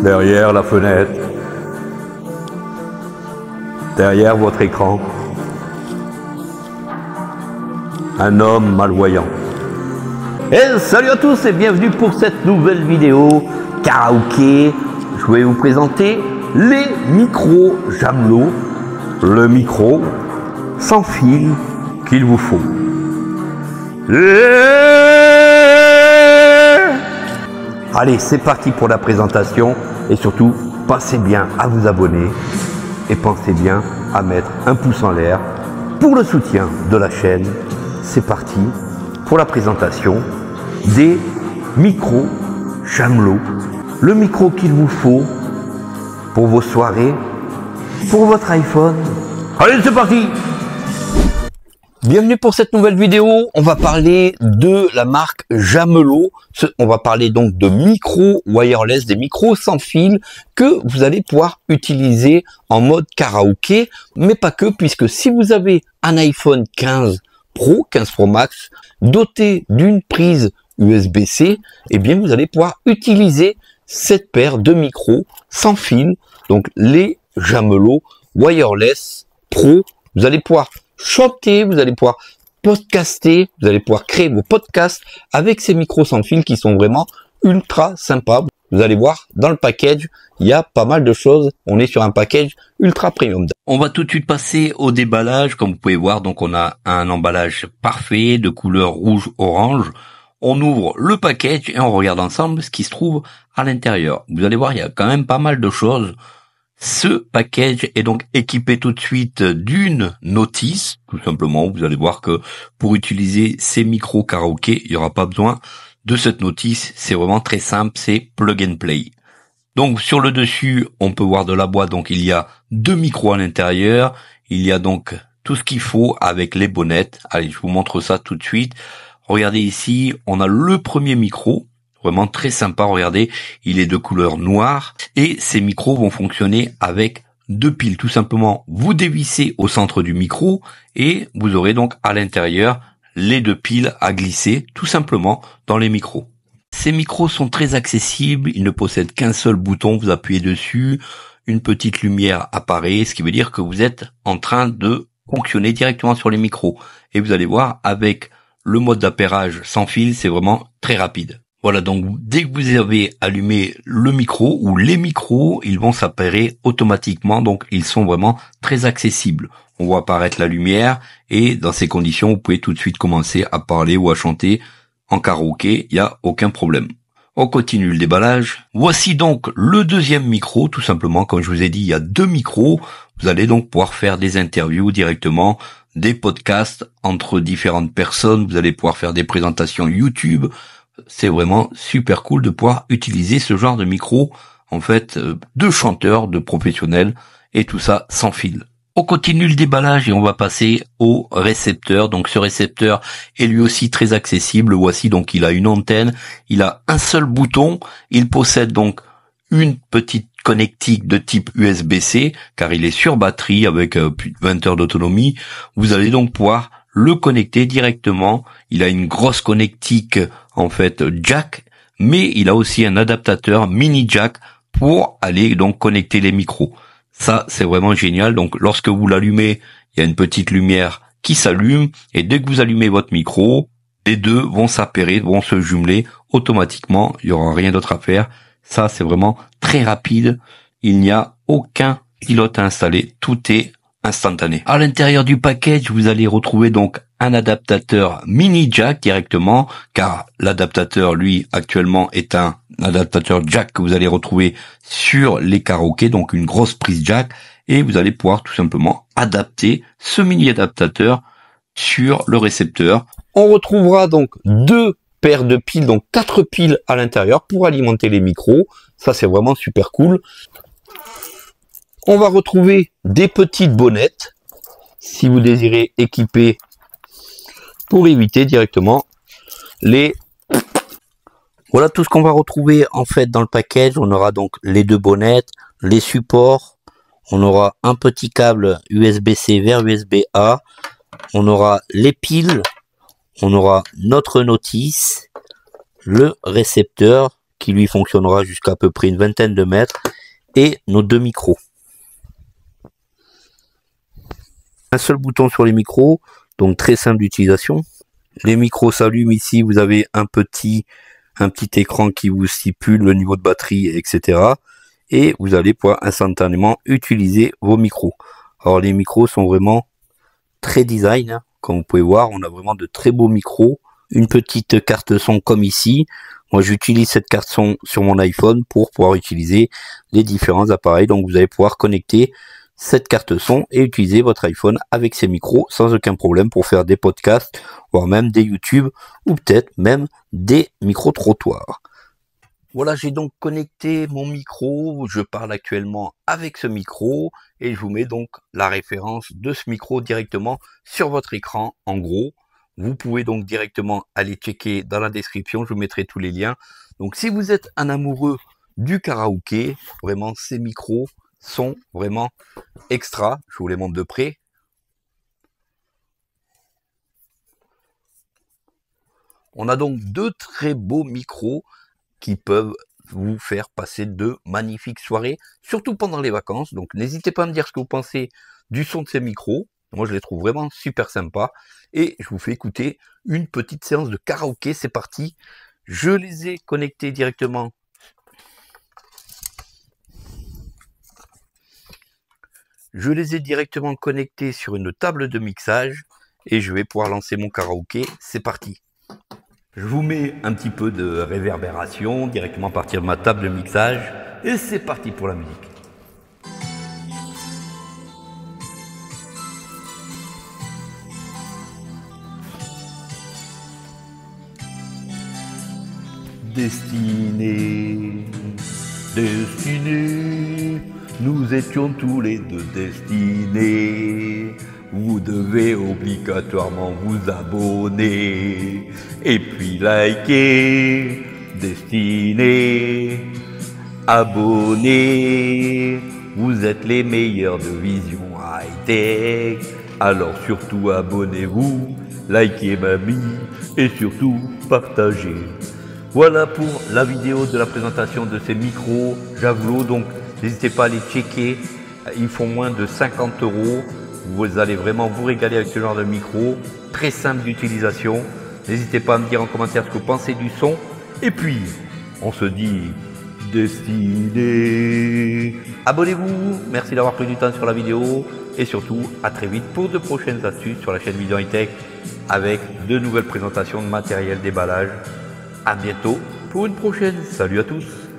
derrière la fenêtre, derrière votre écran, un homme malvoyant. Et salut à tous et bienvenue pour cette nouvelle vidéo karaoké. Je vais vous présenter les micros Jamelot, le micro sans fil qu'il vous faut. Allez, c'est parti pour la présentation et surtout, pensez bien à vous abonner et pensez bien à mettre un pouce en l'air pour le soutien de la chaîne. C'est parti pour la présentation des micros Jamelot, le micro qu'il vous faut pour vos soirées, pour votre iPhone. Allez, c'est parti! Bienvenue pour cette nouvelle vidéo. On va parler de la marque Jamelot. On va parler donc de micros wireless, des micros sans fil que vous allez pouvoir utiliser en mode karaoké, mais pas que, puisque si vous avez un iPhone 15 Pro, 15 Pro Max, doté d'une prise USB-C, eh bien vous allez pouvoir utiliser cette paire de micros sans fil, donc les Jamelot Wireless Pro. Vous allez pouvoir chanter, vous allez pouvoir podcaster, vous allez pouvoir créer vos podcasts avec ces micros sans fil qui sont vraiment ultra sympas. Vous allez voir, dans le package, il y a pas mal de choses. On est sur un package ultra premium. On va tout de suite passer au déballage. Comme vous pouvez voir, donc on a un emballage parfait de couleur rouge-orange. On ouvre le package et on regarde ensemble ce qui se trouve à l'intérieur. Vous allez voir, il y a quand même pas mal de choses. Ce package est donc équipé tout de suite d'une notice, tout simplement. Vous allez voir que pour utiliser ces micros karaoké, il n'y aura pas besoin de cette notice. C'est vraiment très simple, c'est plug and play. Donc sur le dessus, on peut voir de la boîte. Donc il y a deux micros à l'intérieur. Il y a donc tout ce qu'il faut avec les bonnettes. Allez, je vous montre ça tout de suite. Regardez ici, on a le premier micro. Vraiment très sympa, regardez, il est de couleur noire et ces micros vont fonctionner avec deux piles. Tout simplement, vous dévissez au centre du micro et vous aurez donc à l'intérieur les deux piles à glisser tout simplement dans les micros. Ces micros sont très accessibles, ils ne possèdent qu'un seul bouton, vous appuyez dessus, une petite lumière apparaît, ce qui veut dire que vous êtes en train de fonctionner directement sur les micros. Et vous allez voir, avec le mode d'appairage sans fil, c'est vraiment très rapide. Voilà, donc dès que vous avez allumé le micro ou les micros, ils vont s'appairer automatiquement, donc ils sont vraiment très accessibles. On voit apparaître la lumière et dans ces conditions, vous pouvez tout de suite commencer à parler ou à chanter en karaoké, il n'y a aucun problème. On continue le déballage. Voici donc le deuxième micro, tout simplement, comme je vous ai dit, il y a deux micros. Vous allez donc pouvoir faire des interviews directement, des podcasts entre différentes personnes, vous allez pouvoir faire des présentations YouTube. C'est vraiment super cool de pouvoir utiliser ce genre de micro, en fait, de chanteurs, de professionnels, et tout ça sans fil. On continue le déballage et on va passer au récepteur. Donc ce récepteur est lui aussi très accessible. Voici, donc il a une antenne, il a un seul bouton, il possède donc une petite connectique de type USB-C, car il est sur batterie avec plus de 20 heures d'autonomie. Vous allez donc pouvoir le connecter directement. Il a une grosse connectique en fait jack, mais il a aussi un adaptateur mini jack pour aller donc connecter les micros. Ça, c'est vraiment génial. Donc lorsque vous l'allumez, il y a une petite lumière qui s'allume et dès que vous allumez votre micro, les deux vont s'appairer, vont se jumeler automatiquement. Il n'y aura rien d'autre à faire. Ça, c'est vraiment très rapide. Il n'y a aucun pilote à installer. Tout est instantané. À l'intérieur du package, vous allez retrouver donc un adaptateur mini jack directement, car l'adaptateur, lui, actuellement, est un adaptateur jack que vous allez retrouver sur les karaokés, donc une grosse prise jack, et vous allez pouvoir tout simplement adapter ce mini adaptateur sur le récepteur. On retrouvera donc deux paires de piles, donc 4 piles à l'intérieur pour alimenter les micros. Ça, c'est vraiment super cool. On va retrouver des petites bonnettes si vous désirez équiper pour éviter directement les... Voilà tout ce qu'on va retrouver en fait dans le package. On aura donc les deux bonnettes, les supports, on aura un petit câble USB-C vers USB-A, on aura les piles, on aura notre notice, le récepteur qui lui fonctionnera jusqu'à à peu près une vingtaine de mètres, et nos deux micros. Un seul bouton sur les micros, donc très simple d'utilisation. Les micros s'allument ici, vous avez un petit écran qui vous stipule le niveau de batterie, etc. Et vous allez pouvoir instantanément utiliser vos micros. Alors les micros sont vraiment très design, hein. Comme vous pouvez voir, on a vraiment de très beaux micros. Une petite carte son comme ici. Moi j'utilise cette carte son sur mon iPhone pour pouvoir utiliser les différents appareils. Donc vous allez pouvoir connecter cette carte son et utiliser votre iPhone avec ces micros sans aucun problème pour faire des podcasts, voire même des YouTube ou peut-être même des micro-trottoirs. Voilà, j'ai donc connecté mon micro, je parle actuellement avec ce micro et je vous mets donc la référence de ce micro directement sur votre écran. En gros, vous pouvez donc directement aller checker dans la description, je vous mettrai tous les liens. Donc si vous êtes un amoureux du karaoké, vraiment ces micros sont vraiment extra, je vous les montre de près. On a donc deux très beaux micros qui peuvent vous faire passer de magnifiques soirées, surtout pendant les vacances. Donc n'hésitez pas à me dire ce que vous pensez du son de ces micros. Moi je les trouve vraiment super sympas. Et je vous fais écouter une petite séance de karaoké, c'est parti. Je les ai connectés directement. Je les ai directement connectés sur une table de mixage et je vais pouvoir lancer mon karaoké. C'est parti. Je vous mets un petit peu de réverbération directement à partir de ma table de mixage et c'est parti pour la musique. Destinée, destinée, nous étions tous les deux destinés. Vous devez obligatoirement vous abonner et puis liker. Destinée, abonnez. Vous êtes les meilleurs de Vision High-Tech. Alors surtout abonnez-vous, likez mamie et surtout partagez. Voilà pour la vidéo de la présentation de ces micros Javelot. Donc n'hésitez pas à les checker, ils font moins de 50 €. Vous allez vraiment vous régaler avec ce genre de micro, très simple d'utilisation. N'hésitez pas à me dire en commentaire ce que vous pensez du son. Et puis, on se dit destiné. Abonnez-vous, merci d'avoir pris du temps sur la vidéo. Et surtout, à très vite pour de prochaines astuces sur la chaîne Vision High-Tech avec de nouvelles présentations de matériel déballage. À bientôt pour une prochaine. Salut à tous.